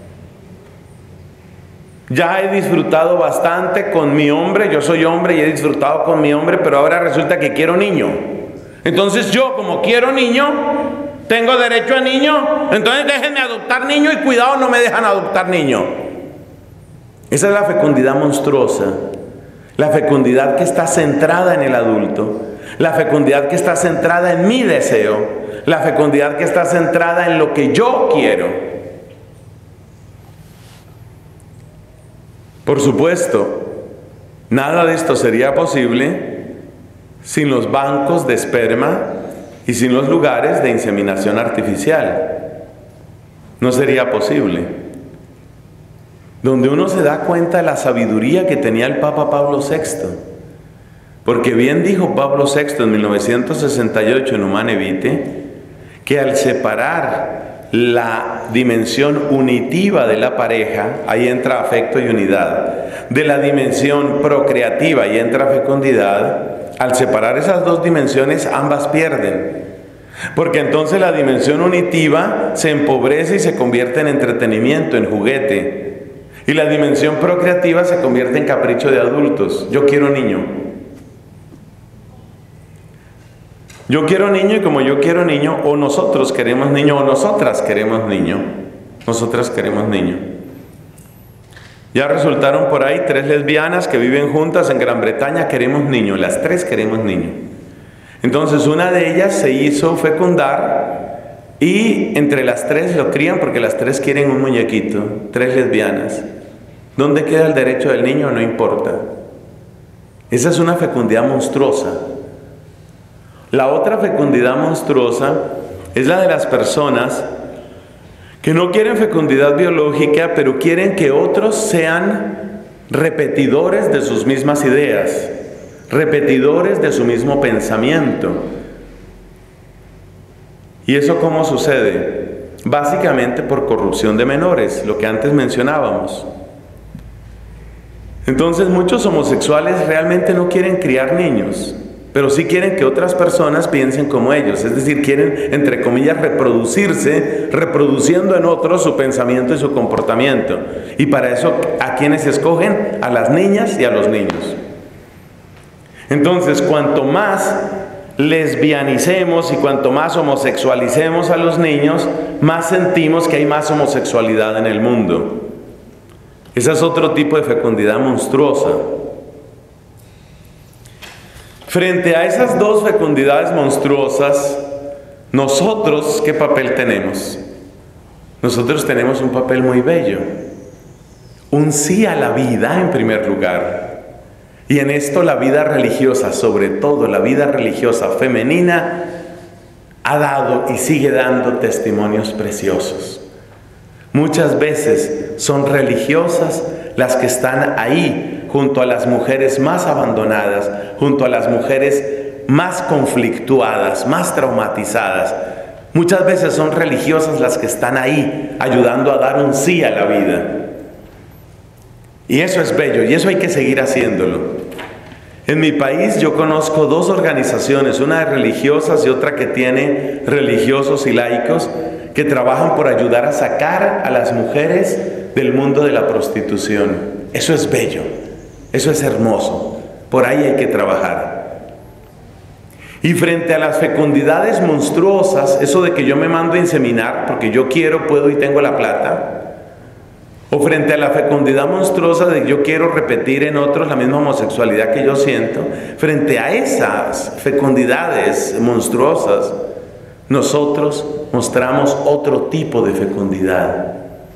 Ya he disfrutado bastante con mi hombre, yo soy hombre y he disfrutado con mi hombre, pero ahora resulta que quiero niño. Entonces yo, como quiero niño, tengo derecho a niño, entonces déjenme adoptar niño y cuidado, no me dejan adoptar niño. Esa es la fecundidad monstruosa, la fecundidad que está centrada en el adulto, la fecundidad que está centrada en mi deseo, la fecundidad que está centrada en lo que yo quiero. Por supuesto, nada de esto sería posible sin los bancos de esperma y sin los lugares de inseminación artificial. No sería posible. Donde uno se da cuenta de la sabiduría que tenía el Papa Pablo VI. Porque bien dijo Pablo VI en 1968 en Humanae Vitae, que al separar la dimensión unitiva de la pareja, ahí entra afecto y unidad, de la dimensión procreativa, ahí entra fecundidad, al separar esas dos dimensiones, ambas pierden. Porque entonces la dimensión unitiva se empobrece y se convierte en entretenimiento, en juguete. Y la dimensión procreativa se convierte en capricho de adultos. Yo quiero niño. Yo quiero niño y como yo quiero niño, o nosotros queremos niño, o nosotras queremos niño. Nosotras queremos niño. Ya resultaron por ahí 3 lesbianas que viven juntas en Gran Bretaña, queremos niño, las 3 queremos niño. Entonces una de ellas se hizo fecundar y entre las 3 lo crían porque las 3 quieren un muñequito, 3 lesbianas. ¿Dónde queda el derecho del niño? No importa. Esa es una fecundidad monstruosa. La otra fecundidad monstruosa es la de las personas que no quieren fecundidad biológica, pero quieren que otros sean repetidores de sus mismas ideas, repetidores de su mismo pensamiento. ¿Y eso cómo sucede? Básicamente por corrupción de menores, lo que antes mencionábamos. Entonces muchos homosexuales realmente no quieren criar niños, pero sí quieren que otras personas piensen como ellos, es decir, quieren, entre comillas, reproducirse, reproduciendo en otros su pensamiento y su comportamiento. Y para eso, ¿a quiénes escogen? A las niñas y a los niños. Entonces, cuanto más lesbianicemos y cuanto más homosexualicemos a los niños, más sentimos que hay más homosexualidad en el mundo. Ese es otro tipo de fecundidad monstruosa. Frente a esas dos fecundidades monstruosas, Nosotros, ¿qué papel tenemos? Nosotros tenemos un papel muy bello. Un sí a la vida en primer lugar. Y en esto la vida religiosa, sobre todo la vida religiosa femenina, ha dado y sigue dando testimonios preciosos. Muchas veces son religiosas las que están ahí junto a las mujeres más abandonadas, junto a las mujeres más conflictuadas, más traumatizadas. Muchas veces son religiosas las que están ahí ayudando a dar un sí a la vida. Y eso es bello, y eso hay que seguir haciéndolo. En mi país yo conozco dos organizaciones, una de religiosas y otra que tiene religiosos y laicos, que trabajan por ayudar a sacar a las mujeres del mundo de la prostitución. Eso es bello, eso es hermoso, por ahí hay que trabajar. Y frente a las fecundidades monstruosas, eso de que yo me mando a inseminar porque yo quiero, puedo y tengo la plata, o frente a la fecundidad monstruosa de yo quiero repetir en otros la misma homosexualidad que yo siento, frente a esas fecundidades monstruosas, nosotros mostramos otro tipo de fecundidad.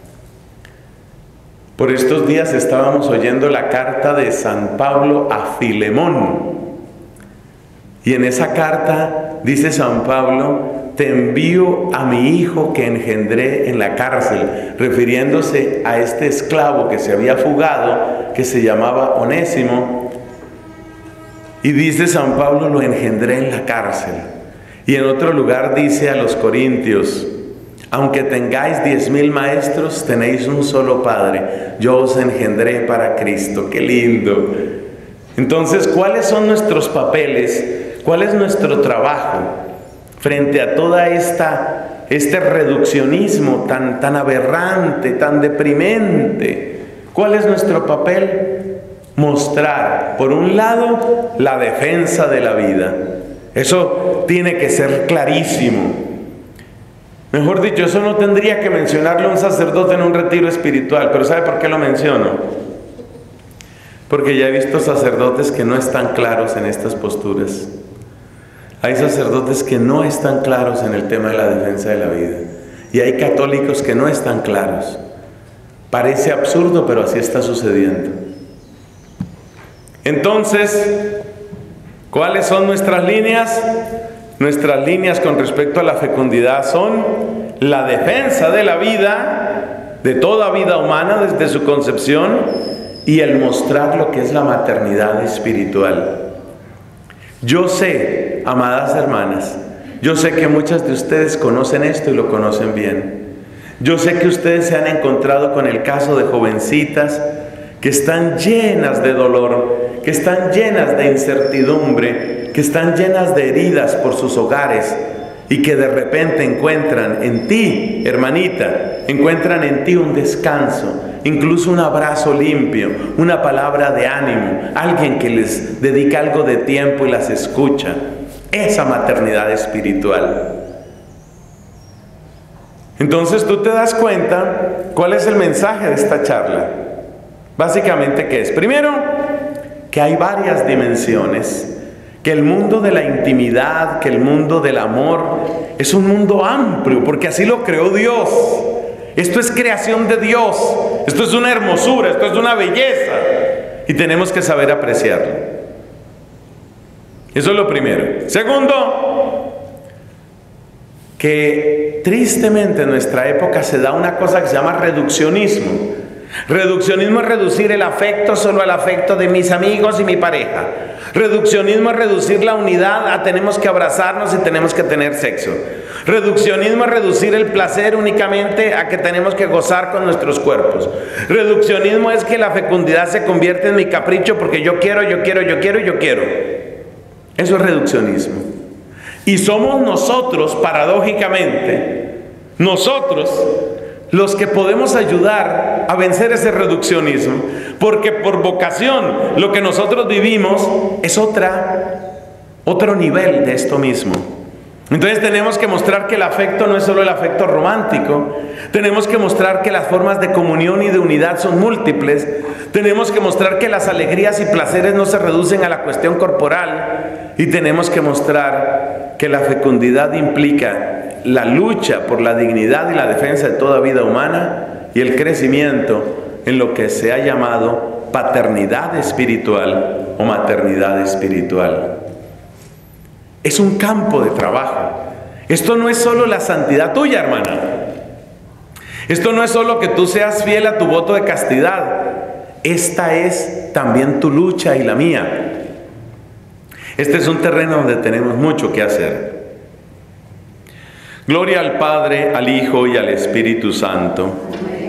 Por estos días estábamos oyendo la carta de San Pablo a Filemón. Y en esa carta dice San Pablo: te envío a mi hijo que engendré en la cárcel, refiriéndose a este esclavo que se había fugado, que se llamaba Onésimo. Y dice San Pablo: lo engendré en la cárcel. Y en otro lugar dice a los corintios: aunque tengáis 10,000 maestros, tenéis un solo Padre, yo os engendré para Cristo. ¡Qué lindo! Entonces, ¿cuáles son nuestros papeles? ¿Cuál es nuestro trabajo frente a toda este reduccionismo tan aberrante, tan deprimente? ¿Cuál es nuestro papel? Mostrar, por un lado, la defensa de la vida. Eso tiene que ser clarísimo. Mejor dicho, eso no tendría que mencionarlo un sacerdote en un retiro espiritual. Pero ¿sabe por qué lo menciono? Porque ya he visto sacerdotes que no están claros en estas posturas. Hay sacerdotes que no están claros en el tema de la defensa de la vida. Y hay católicos que no están claros. Parece absurdo, pero así está sucediendo. Entonces, ¿cuáles son nuestras líneas? Nuestras líneas con respecto a la fecundidad son la defensa de la vida, de toda vida humana desde su concepción, y el mostrar lo que es la maternidad espiritual. Yo sé, amadas hermanas, yo sé que muchas de ustedes conocen esto y lo conocen bien. Yo sé que ustedes se han encontrado con el caso de jovencitas que están llenas de dolor, que están llenas de incertidumbre, que están llenas de heridas por sus hogares y que de repente encuentran en ti, hermanita, encuentran en ti un descanso, incluso un abrazo limpio, una palabra de ánimo, alguien que les dedica algo de tiempo y las escucha. Esa maternidad espiritual. Entonces tú te das cuenta cuál es el mensaje de esta charla. Básicamente, ¿qué es? Primero, que hay varias dimensiones, que el mundo de la intimidad, que el mundo del amor es un mundo amplio, porque así lo creó Dios. Esto es creación de Dios, esto es una hermosura, esto es una belleza, y tenemos que saber apreciarlo. Eso es lo primero. Segundo, que tristemente en nuestra época se da una cosa que se llama reduccionismo. Reduccionismo es reducir el afecto solo al afecto de mis amigos y mi pareja. Reduccionismo es reducir la unidad a tenemos que abrazarnos y tenemos que tener sexo. Reduccionismo es reducir el placer únicamente a que tenemos que gozar con nuestros cuerpos. Reduccionismo es que la fecundidad se convierte en mi capricho porque yo quiero. Eso es reduccionismo. Y somos nosotros, paradójicamente, nosotros los que podemos ayudar a vencer ese reduccionismo, porque por vocación lo que nosotros vivimos es otro nivel de esto mismo. Entonces tenemos que mostrar que el afecto no es solo el afecto romántico. Tenemos que mostrar que las formas de comunión y de unidad son múltiples. Tenemos que mostrar que las alegrías y placeres no se reducen a la cuestión corporal. Y tenemos que mostrar que la fecundidad implica la lucha por la dignidad y la defensa de toda vida humana y el crecimiento en lo que se ha llamado paternidad espiritual o maternidad espiritual. Es un campo de trabajo. Esto no es solo la santidad tuya, hermana. Esto no es solo que tú seas fiel a tu voto de castidad. Esta es también tu lucha y la mía. Este es un terreno donde tenemos mucho que hacer. Gloria al Padre, al Hijo y al Espíritu Santo.